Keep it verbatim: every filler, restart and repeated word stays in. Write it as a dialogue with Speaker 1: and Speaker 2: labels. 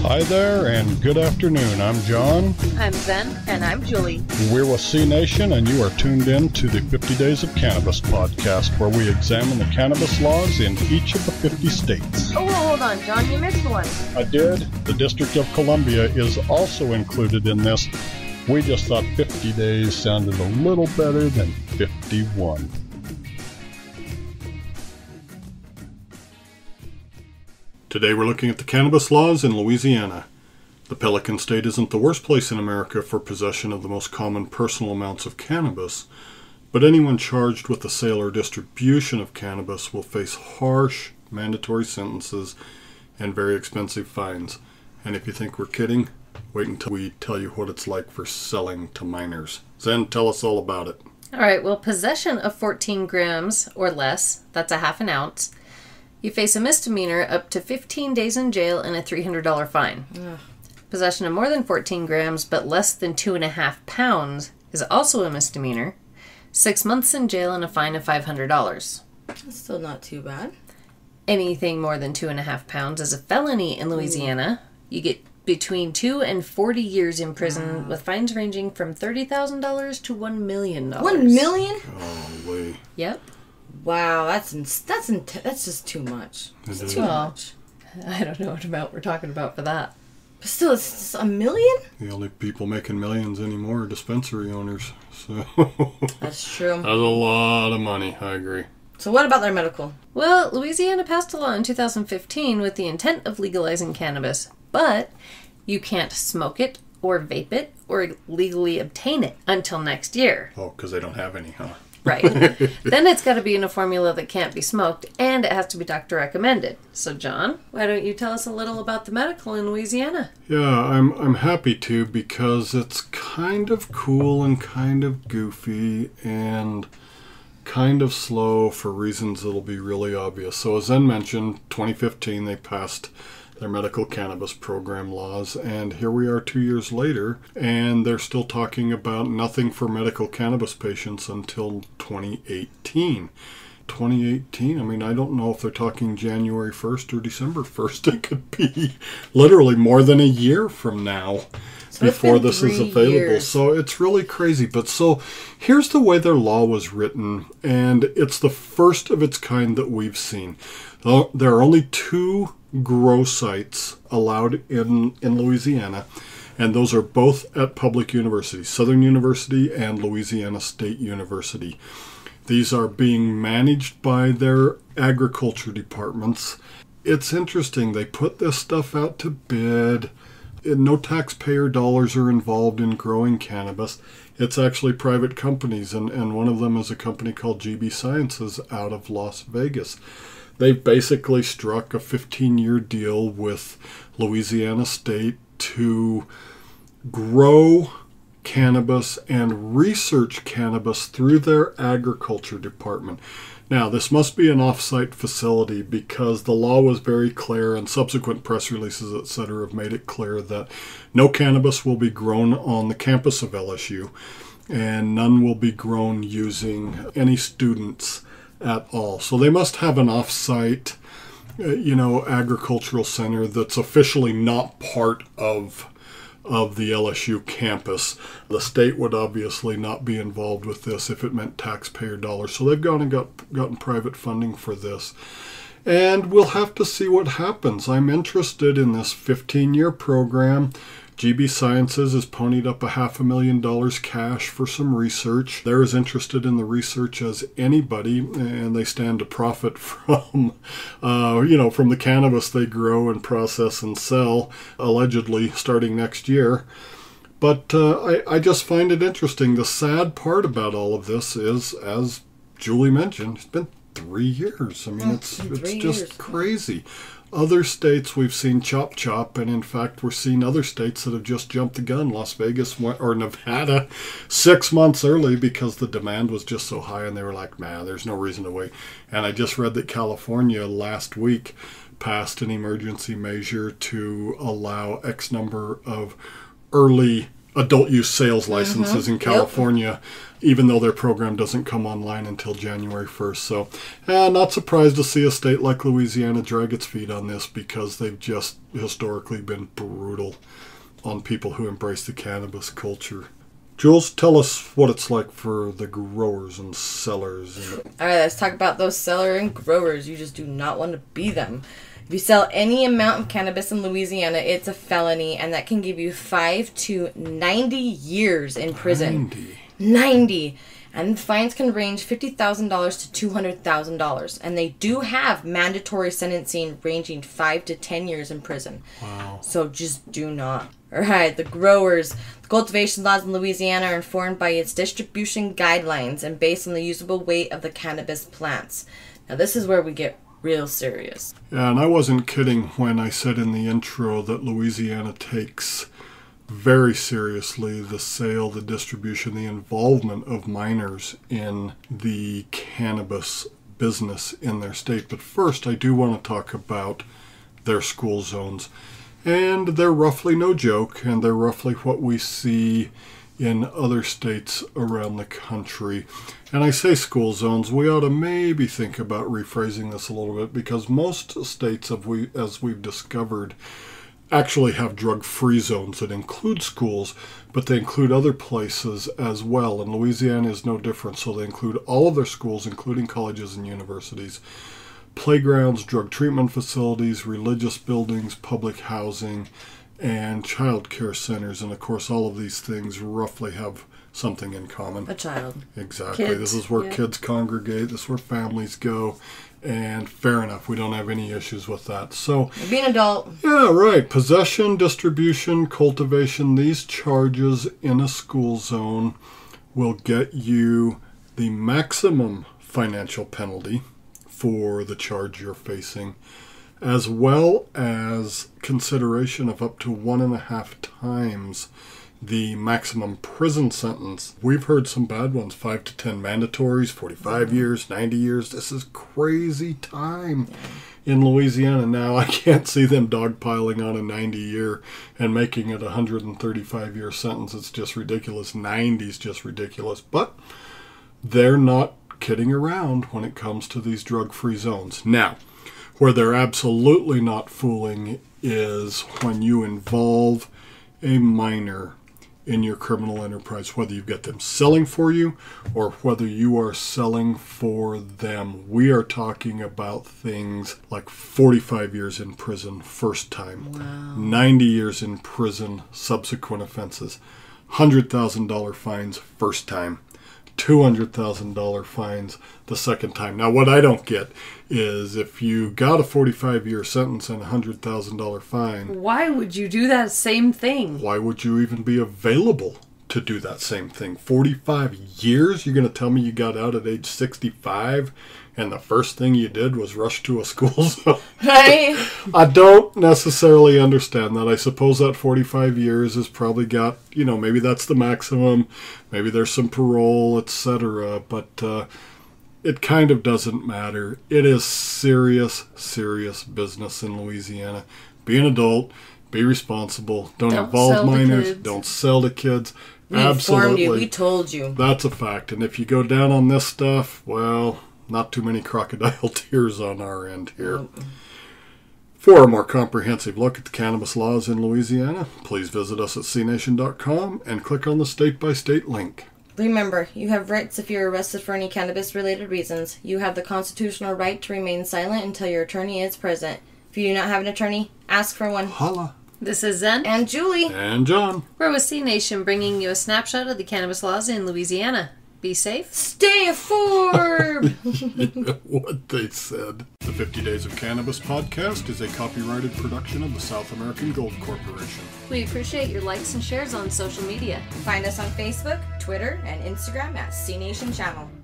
Speaker 1: Hi there, and good afternoon. I'm John.
Speaker 2: I'm Zen, and I'm Julie.
Speaker 1: We're with C Nation, and you are tuned in to the fifty Days of Cannabis podcast, where we examine the cannabis laws in each of the fifty states.
Speaker 2: Oh, well, hold on, John, you missed one.
Speaker 1: I did. The District of Columbia is also included in this. We just thought fifty days sounded a little better than fifty-one. Today we're looking at the cannabis laws in Louisiana. The Pelican State isn't the worst place in America for possession of the most common personal amounts of cannabis, but anyone charged with the sale or distribution of cannabis will face harsh mandatory sentences and very expensive fines. And if you think we're kidding, wait until we tell you what it's like for selling to minors. Zen, tell us all about it.
Speaker 2: All right, well, possession of fourteen grams or less, that's a half an ounce, you face a misdemeanor up to fifteen days in jail and a three hundred dollars fine. Ugh. Possession of more than fourteen grams but less than two and a half pounds is also a misdemeanor. Six months in jail and a fine of five hundred dollars.
Speaker 3: That's still not too bad.
Speaker 2: Anything more than two and a half pounds is a felony in Louisiana. You get between two and forty years in prison, wow, with fines ranging from thirty thousand dollars to one million dollars.
Speaker 3: One million?
Speaker 1: Golly.
Speaker 2: Yep.
Speaker 3: Wow, that's ins- that's in- that's just too much. It's
Speaker 1: It
Speaker 3: too
Speaker 1: is.
Speaker 3: much.
Speaker 2: I don't know what amount we're talking about for that.
Speaker 3: But still, it's a million?
Speaker 1: The only people making millions anymore are dispensary owners. So
Speaker 3: That's true.
Speaker 1: that's a lot of money, I agree.
Speaker 3: So what about their medical?
Speaker 2: Well, Louisiana passed a law in two thousand fifteen with the intent of legalizing cannabis, but you can't smoke it or vape it or legally obtain it until next year.
Speaker 1: Oh, because they don't have any, huh?
Speaker 2: Right. Then it's got to be in a formula that can't be smoked, and it has to be doctor recommended. So, John, why don't you tell us a little about the medical in Louisiana?
Speaker 1: Yeah, I'm I'm happy to, because it's kind of cool and kind of goofy and kind of slow for reasons that'll be really obvious. So as Zen mentioned, twenty fifteen they passed their medical cannabis program laws, and here we are two years later, and they're still talking about nothing for medical cannabis patients until twenty eighteen. twenty eighteen, I mean, I don't know if they're talking January first or December first. It could be literally more than a year from now
Speaker 3: So
Speaker 1: before this is
Speaker 3: three
Speaker 1: available.
Speaker 3: years.
Speaker 1: So it's really crazy. But so here's the way their law was written, and it's the first of its kind that we've seen. There are only two grow sites allowed in, in Louisiana, and those are both at public universities, Southern University and Louisiana State University. These are being managed by their agriculture departments. It's interesting. They put this stuff out to bid. No taxpayer dollars are involved in growing cannabis. It's actually private companies, and, and one of them is a company called G B Sciences out of Las Vegas. They've basically struck a fifteen-year deal with Louisiana State to grow cannabis and research cannabis through their agriculture department. Now, this must be an off-site facility, because the law was very clear, and subsequent press releases, et cetera, have made it clear that no cannabis will be grown on the campus of L S U, and none will be grown using any students at all. So they must have an off-site, uh, you know, agricultural center that's officially not part of of the L S U campus. The state would obviously not be involved with this if it meant taxpayer dollars. So they've gone and got gotten private funding for this. And we'll have to see what happens. I'm interested in this fifteen-year program. G B Sciences has ponied up a half a million dollars cash for some research. They're as interested in the research as anybody, and they stand to profit from, uh, you know, from the cannabis they grow and process and sell, allegedly starting next year. But uh, I, I just find it interesting. The sad part about all of this is, as Julie mentioned, it's been three years. I mean, it's it's
Speaker 3: Three
Speaker 1: just
Speaker 3: years.
Speaker 1: crazy. Other states we've seen chop chop, and in fact we're seeing other states that have just jumped the gun. Las Vegas went, or Nevada, six months early because the demand was just so high, and they were like, man, there's no reason to wait. And I just read that California last week passed an emergency measure to allow X number of early adult use sales licenses
Speaker 3: Mm-hmm.
Speaker 1: in California, yep. even though their program doesn't come online until January first. So, uh, not surprised to see a state like Louisiana drag its feet on this, because they've just historically been brutal on people who embrace the cannabis culture. Jules, tell us what it's like for the growers and sellers.
Speaker 3: All right, let's talk about those seller and growers. You just do not want to be them. If you sell any amount of cannabis in Louisiana, it's a felony, and that can give you five to ninety years in prison.
Speaker 1: ninety
Speaker 3: ninety And the fines can range fifty thousand dollars to two hundred thousand dollars. And they do have mandatory sentencing ranging five to ten years in prison.
Speaker 1: Wow.
Speaker 3: So just do not. All right, the growers. The cultivation laws in Louisiana are informed by its distribution guidelines and based on the usable weight of the cannabis plants. Now, this is where we get real serious.
Speaker 1: Yeah, and I wasn't kidding when I said in the intro that Louisiana takes very seriously the sale, the distribution, the involvement of minors in the cannabis business in their state. But first, I do want to talk about their school zones. And they're roughly no joke, and they're roughly what we see in other states around the country. And I say school zones, we ought to maybe think about rephrasing this a little bit, because most states, have we, as we've discovered, actually have drug-free zones that include schools, but they include other places as well. And Louisiana is no different, so they include all of their schools, including colleges and universities, playgrounds, drug treatment facilities, religious buildings, public housing, and child care centers. And of course, all of these things roughly have something in common.
Speaker 3: A child.
Speaker 1: Exactly.
Speaker 2: Kids,
Speaker 1: This is where
Speaker 2: yeah.
Speaker 1: kids congregate. This is where families go. And fair enough, we don't have any issues with that. So,
Speaker 3: Be an adult.
Speaker 1: yeah, right. Possession, distribution, cultivation, these charges in a school zone will get you the maximum financial penalty for the charge you're facing, as well as consideration of up to one and a half times the maximum prison sentence. We've heard some bad ones, five to ten mandatories, forty-five years, ninety years. This is crazy time in Louisiana. Now, I can't see them dogpiling on a ninety year and making it a one hundred thirty-five year sentence. It's just ridiculous. ninety is just ridiculous. But they're not kidding around when it comes to these drug-free zones. Now, where they're absolutely not fooling is when you involve a minor in your criminal enterprise, whether you've got them selling for you or whether you are selling for them. We are talking about things like forty-five years in prison first time,
Speaker 3: Wow.
Speaker 1: ninety years in prison subsequent offenses, one hundred thousand dollars fines first time, two hundred thousand dollars fines the second time. Now, what I don't get is if you got a forty-five year sentence and a one hundred thousand dollars fine,
Speaker 2: Why would you do that same thing?
Speaker 1: why would you even be available to do that same thing? forty-five years? You're going to tell me you got out at age sixty-five and the first thing you did was rush to a school zone?
Speaker 3: Right?
Speaker 1: I don't necessarily understand that. I suppose that forty-five years has probably got, you know, maybe that's the maximum. Maybe there's some parole, et cetera. But uh, it kind of doesn't matter. It is serious, serious business in Louisiana. Be an adult. Be responsible. Don't,
Speaker 2: Don't
Speaker 1: involve
Speaker 2: sell to
Speaker 1: minors.
Speaker 2: kids.
Speaker 1: Don't sell to kids.
Speaker 3: We informed
Speaker 1: Absolutely.
Speaker 3: you. We told you.
Speaker 1: That's a fact. And if you go down on this stuff, well, not too many crocodile tears on our end here.
Speaker 3: Nope.
Speaker 1: For a more comprehensive look at the cannabis laws in Louisiana, please visit us at c nation dot com and click on the state-by-state link.
Speaker 3: Remember, you have rights if you're arrested for any cannabis-related reasons. You have the constitutional right to remain silent until your attorney is present. If you do not have an attorney, ask for one.
Speaker 1: Holla.
Speaker 2: This is Zen.
Speaker 3: And Julie.
Speaker 1: And John.
Speaker 2: We're with C Nation, bringing you a snapshot of the cannabis laws in Louisiana. Be safe.
Speaker 3: Stay informed.
Speaker 1: You know what they said. The fifty Days of Cannabis podcast is a copyrighted production of the South American Gold Corporation.
Speaker 2: We appreciate your likes and shares on social media.
Speaker 3: Find us on Facebook, Twitter, and Instagram at C Nation Channel.